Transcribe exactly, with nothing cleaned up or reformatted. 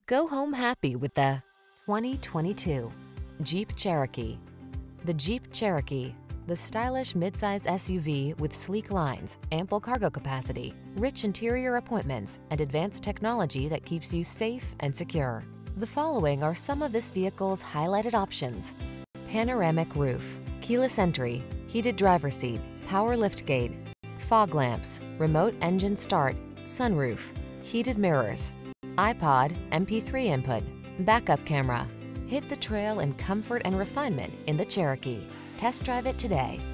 Go home happy with the twenty twenty-two Jeep Cherokee. The Jeep Cherokee, the stylish midsize S U V with sleek lines, ample cargo capacity, rich interior appointments, and advanced technology that keeps you safe and secure. The following are some of this vehicle's highlighted options: panoramic roof, keyless entry, heated driver's seat, power liftgate, fog lamps, remote engine start, sunroof, heated mirrors, iPod, M P three input, backup camera. Hit the trail in comfort and refinement in the Cherokee. Test drive it today.